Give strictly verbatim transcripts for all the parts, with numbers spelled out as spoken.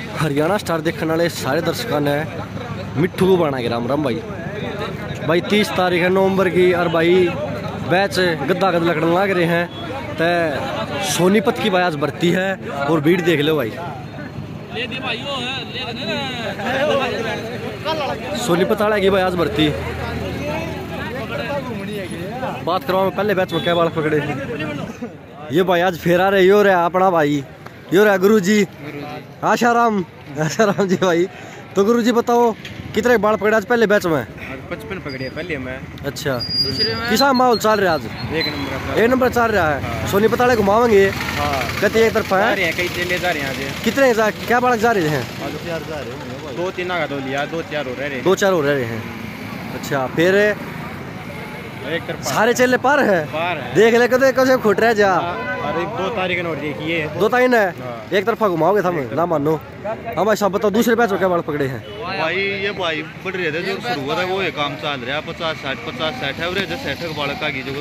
Haryana star देखने वाले सारे दर्शकों ने मिट्ठू को बना के राम राम भाई। भाई तीस तारीख है नवंबर की और भाई बैच गद्दा गद लकड़न लग रहे हैं तो सोनीपत की भाई आज भर्ती है और भीड़ देख लो भाई। सोनीपत वाला की भाई आज भर्ती बात करवा पहले बैच में क्या बाल पकड़े ये भाई आज फिर आ रहे यो रहा अपना भाई यो रहा गुरु जी आशाराम आशाराम जी भाई। तो गुरु जी बताओ कितने बाल पकड़े आज पहले बैच में? पचपन पकड़े पहले में। अच्छा किसा माहौल चल रहा है आज? एक नंबर एक नंबर चल रहा है। हाँ। सोनीपत वाले घुमावेंगे कहते एक तरफा है कई चले जा रहे हैं। कितने जा, क्या बालक जा रहे हैं? दो तीन का दो लिया दो चार हो रहे दो चार हो रहे हैं। अच्छा फिर एक तरफा सारे चेले पार है, पार है। देख ले कदे कसे खुट रह जा और एक दो तारीख नोट देखिए दो तारीख है। एक तरफा घुमाओगे तुम ना मानो। हाँ भाई सब बताओ दूसरे बैच में क्या बाल पकड़े हैं? भाई ये भाई बढ़ रहे थे जो शुरू हुआ था वो ये काम चल रहा है पचास साठ पचास साठ एवरेज साठ का बालक का जो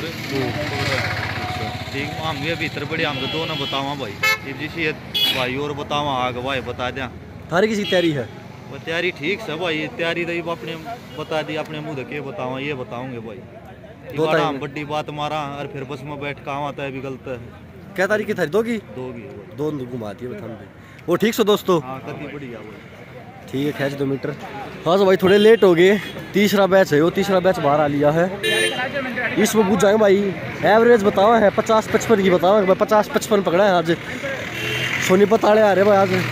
ठीक हम भी भीतर बड़े हम तो दो ना बतावा भाई जिसे भाई और बतावा आगे भाई बता दें थारी किसी तैयारी है? वो तैयारी ठीक है भाई तैयारी तो अपने बता दी अपने मुँह के बतावा ये बताऊंगे भाई दो तारीख बड़ी बात मारा और फिर बस में बैठ काम आता है भी गलत है। क्या तारीख की थारी दो की दो की दो घुमाती है वो ठीक सो दोस्तों। हाँ कति बढ़िया वो ठीक है खैच दो मीटर। हाँ तो भाई थोड़े लेट हो गए तीसरा बैच है वो तीसरा बैच बाहर आ लिया है इसमें पूछ जाएंगे भाई एवरेज बतावा है पचास पचपन की बतावा पचास पचपन पकड़ा है आज सोनीपत वाले आ रहे भाई आज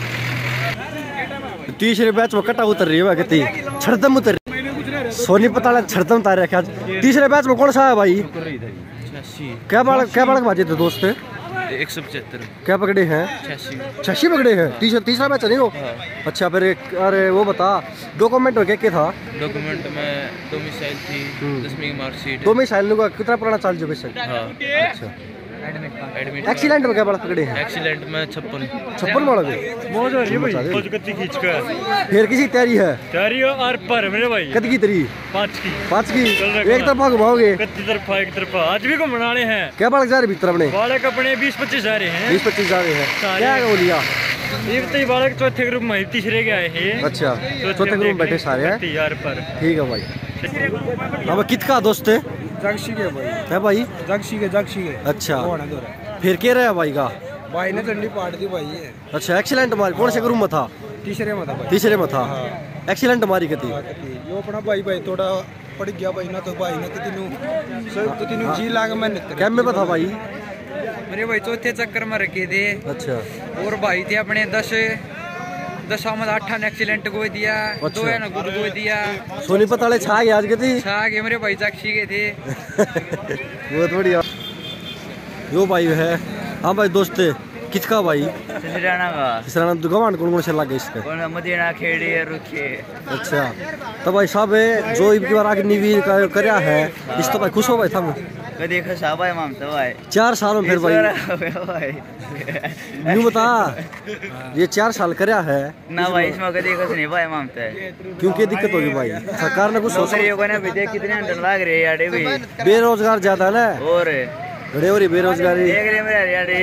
तीसरे बैच में कटा उतर रही है कितनी छड़दम उतर सोनीपत वाला छड़दम उतार रखे आज तीसरे बैच में कौन सा है भाई? क्या बालक क्या बालक बाजे थे दोस्त? एक सौ पचहत्तर क्या पकड़े हैं? छसी पकड़े हैं तीसरा तीसरा बैच नहीं हो? अच्छा फिर अरे वो बता डॉक्यूमेंट में क्या क्या था? डॉक्यूमेंट में डोमिसाइल थी दसवीं की मार्कशीट डोमिसाइल का कितना पुराना चाल जो बेशक। अच्छा एडमिट एक्सीलेंट में क्या बालक पकड़े हैं? एक्सीलेंट में छप्पन छप्पन बालक है मौज हो रही है भाई मौज कच्ची खींच कर फिर किसी तैयारी है? तैयारी और पर मेरे भाई कद की तरी पाँच की पाँच की एक तरफा घुमाओगे कच्ची तरफा एक तरफा आज भी घुमाने हैं। क्या बालक जा रहे भीतर अपने? बालक अपने बीस पच्चीस जा रहे हैं बीस पच्चीस जा रहे हैं क्या हो लिया? एक तो बालक चौथे ग्रुप में तीसरे के आए हैं। अच्छा चौथे ग्रुप में बैठे सारे हैं यार पर ठीक है भाई। अब कितका दोस्त है जगशी के भाई है भाई जगशी के जगशी के अच्छा फिर क्या रहा भाई का भाई ने ठंडी पाट दी भाई है। अच्छा एक्सीलेंट मारी कौन से ग्रुप में था? तीसरे में था भाई तीसरे में था। एक्सीलेंट मारी कती यो अपना भाई भाई थोड़ा पड़ गया भाई ना तो भाई ने कितनी नु कितनी नु जी लाग मैंने कैंप में था भाई मेरे भाई चौथे चक्कर में रखे थे। अच्छा और भाई थे अपने दस दस में आठा ने एक्सीलेंट को दिया दो है ना गुड को दिया सोनीपत वाले छा गए आज के थी छा गए मेरे भाई जगशी के थे बहुत बढ़िया यो भाई है। हाँ भाई दोस्त किसका भाई? सिसराना का सिसराना तो गवान कौन कौन से लगे इसके? कौन मदीना खेड़ी है रुखे। अच्छा तो भाई सब जो इनकी बार आगे निवीर का करया है इस तो भाई खुश हो भाई था कदी खसा भाई माम तो भाई चार साल में फिर भाई न्यू बता ये चार साल करया है ना भाई इसमें कदी खस नहीं भाई मामता है क्योंकि दिक्कत होगी भाई सरकार ने कुछ सोचा कितने अंडर लाग रहे यार भी बेरोजगार ज्यादा है और बड़े हो रही बेरोजगारी देख रहे मेरे यार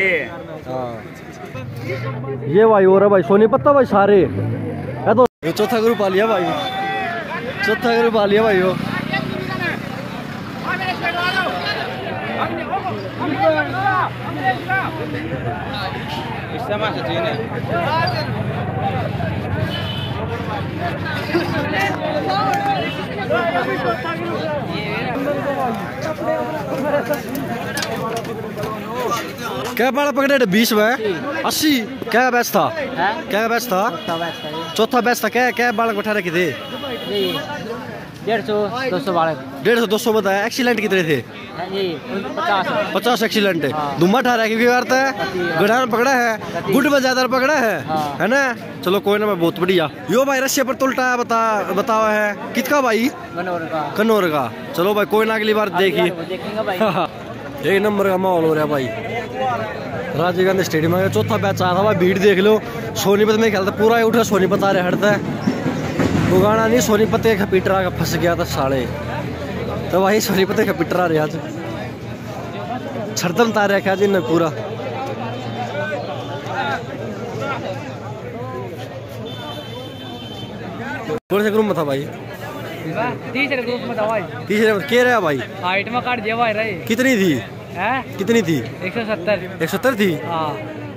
ये भाई हो रहा भाई सोनीपत भाई सारे है तो ये चौथा ग्रुप आ लिया भाई चौथा ग्रुप आ लिया भाई वो क्या बाड़ा पकड़े बीस में अस्सी क्या बैच था क्या बैच था चौथा बैच था क्या क्या बालक बैठा रखे थे? डेढ़ सौ दो सौ बालक डेढ़ सौ दो सौ बताया। एक्सीलेंट कितने थे? पचास पचास एक्सीलेंट है दुम्बा ठहरा क्योंकि करता है गढ़ा पकड़ा है गुड में ज्यादा पकड़ा है है ना। चलो कोई ना मैं बहुत बढ़िया यो भाई रस्से पर तुलटा बता बतावा है किसका भाई? कन्नौर का। चलो भाई कोई ना अगली बार देखिए एक नंबर का माहौल हो रहा है भाई राजीव गांधी स्टेडियम में चौथा बैच आया था भाई भीड़ देख लो सोनीपत में खेलता पूरा उठा सोनीपत आ रहा हटता है उगाना नहीं सोनीपत का पीटरा का फंस गया था साले तो वही सोनीपत का पीटरा रहा आज छड़दम तार रखा जिन पूरा कौन से ग्रुप में था भाई? तीसरे ग्रुप में था भाई। तीसरे में क्या रहा भाई? हाइट में काट दिया भाई रही। कितनी थी? है कितनी थी? एक सौ सत्तर। एक सौ सत्तर थी। हाँ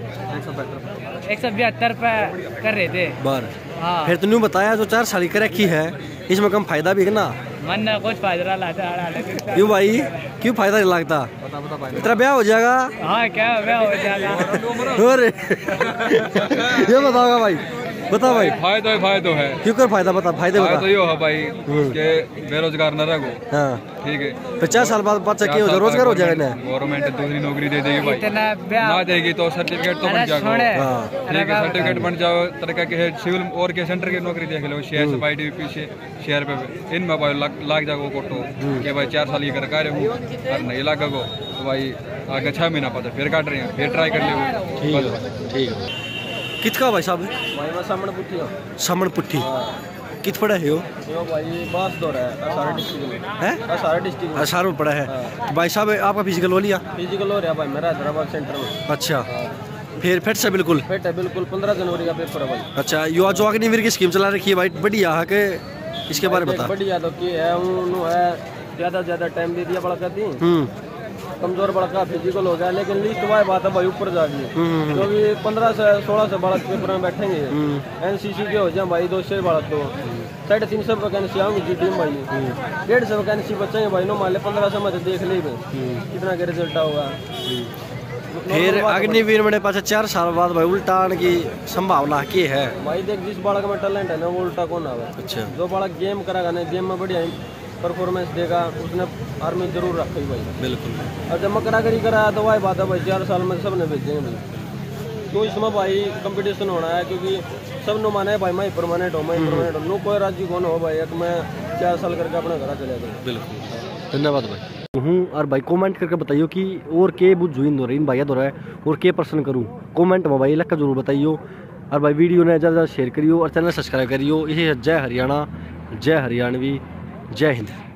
एक सौ बहत्तर पे कर रहे थे बार। हाँ फिर तुमने बताया जो चार साल की रखी है इसमें कम फायदा भी है ना? मन ना कुछ फायदा लाता। क्यों भाई, क्यों फायदा नहीं लगता? तेरा ब्याह हो जाएगा। हाँ क्या ब्याह हो जाएगा। अरे ये बताओगा भाई, बता भाई। फायदा ही फायदा है। क्यों कर फायदा बता, फायदे बता। फायदा यो है भाई के बेरोजगार न रहो। हाँ ठीक है। पचास साल बाद बच्चा क्यों हो रोजगार हो जाएगा ना? गवर्नमेंट दूसरी नौकरी दे देगी भाई। इतना ब्याह ना देगी तो सर्टिफिकेट तो बन जाएगा। हाँ ठीक है, सर्टिफिकेट बन जाओ तरह के सिविल और के सेंटर की नौकरी देख लो, शेयर से बाई पीछे शेयर पे इनमें भाई लाग जाएगा कोटो कि भाई चार साल की कर कार्य हूँ और नहीं लागा को तो भाई आगे छह महीना पता फिर काट रहे हैं, फिर ट्राई कर ले। ठीक है। कितका भाई साहब? भाई मैं सामने पुट्ठी हूँ। सामण पुट्ठी कित पड़ा है? यो यो भाई बास दौर है सारे डिस्ट्रिक्ट में है, सारे डिस्ट्रिक्ट में सारों में पड़ा है। भाई साहब आपका फिजिकल हो लिया? फिजिकल हो रहा भाई मेरा हैदराबाद सेंटर में। अच्छा फिर फिट से बिल्कुल फिट है बिल्कुल। पंद्रह जनवरी का पेपर है भाई। अच्छा युवा जो अग्निवीर की स्कीम चला रखी है भाई, बढ़िया है के इसके बारे में बता। बढ़िया तो की है उन्होंने है ज्यादा से ज्यादा टाइम दे दिया बड़ा दी हम्म कमजोर बड़का फिजिकल हो गया, लेकिन लिस्ट वाई बात है भाई ऊपर जागी क्योंकि पंद्रह से सोलह से बालक पेपर में बैठेंगे। एनसीसी के हो जाए भाई दो सौ बालक तो साढ़े तीन सौ वैकेंसी आऊंगी जी टीम भाई। डेढ़ सौ वैकेंसी बचेंगे भाई नो मान ले पंद्रह सौ में देख ले कितना के रिजल्ट होगा। फिर अग्निवीर में पास चार साल बाद भाई उल्टा आने की संभावना की है भाई। देख जिस बालक में टैलेंट है ना वो उल्टा कौन आवे। अच्छा जो बालक गेम करेगा ना गेम में बढ़िया परफॉर्मेंस देगा उसने आर्मी जरूर रखी भाई। बिल्कुल। और जब मकरागरी कराया तो वही बात है भाई चार साल में सब ने भेजेंगे भाई। तो इसमें भाई कंपटीशन होना है क्योंकि सब नो माने भाई मैं परमानेंट हो मैं परमानेंट हो नो कोई राज्य कौन हो भाई एक मैं चार साल करके अपना घर चले जाऊँ। बिल्कुल धन्यवाद भाई। हूँ और भाई कमेंट करके बताइयो कि और के बुझ जुइन दो रही इन भैया दो रहा है और के प्रश्न करूँ कमेंट में भाई लग जरूर बताइयो। और भाई वीडियो ने ज़्यादा शेयर करियो और चैनल सब्सक्राइब करियो। इसी जय हरियाणा, जय हरियाणवी, जय हिंद।